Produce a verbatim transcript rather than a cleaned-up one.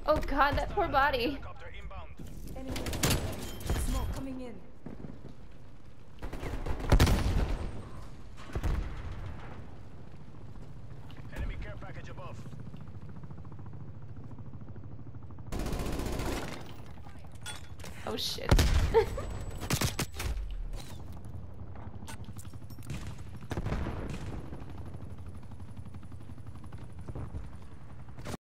Oh god, that poor body. Enemy. Smoke coming in. Enemy care package above. Oh shit.